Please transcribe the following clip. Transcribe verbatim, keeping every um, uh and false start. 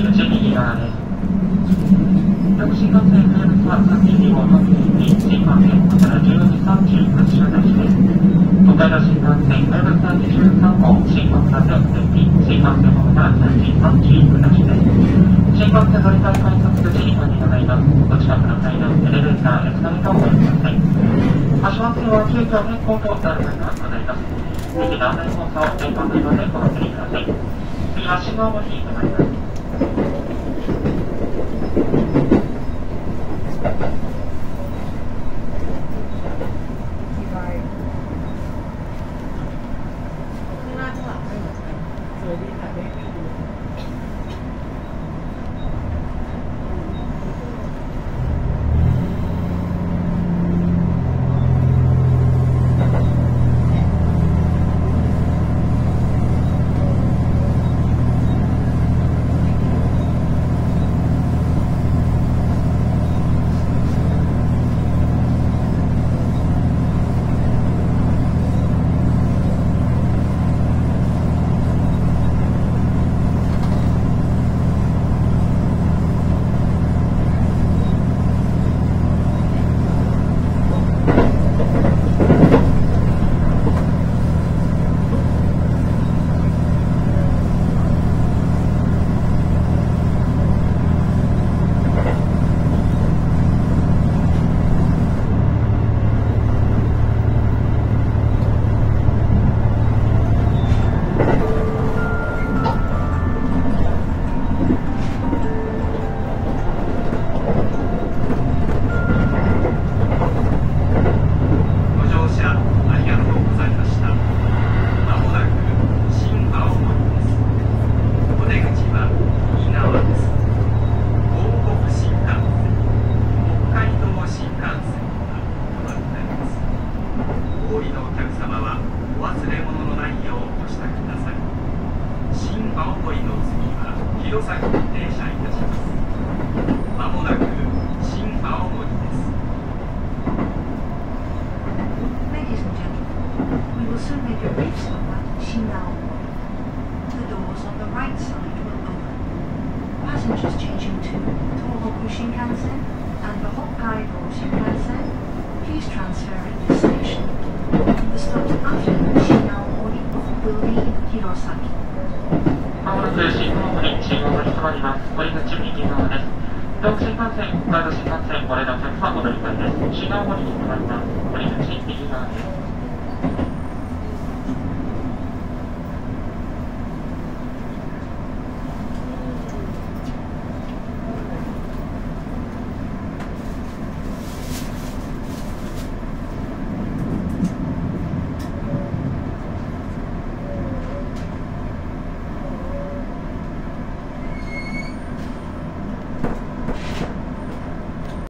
口右側です。各新幹線名物はさんじに号の新幹線こちらじゅうよじさんじゅうはち分発です。東海道新幹線名物はにじゅうさん号新幹線で新幹線こちらさんじさんじゅう分発です。新幹線乗り換え改札口にございます。お近くの階段、エレベーター、エスカレーターをご利用ください。足元は急遽変更となる場合がございます。右側面操作を前方の色でご確認ください。次は信号模擬となります。 Passengers changing to Tohoku Shinkansen and the Hokkaido Shinkansen, please transfer at this station. The stop after Shinaomori will leave Hirosaki. まもなく信号模擬、信号模擬となります。降り口右側です。東北新幹線、北海道新幹線、ご利用のお客様お乗り換えです。信号模擬となります。降り口右側です。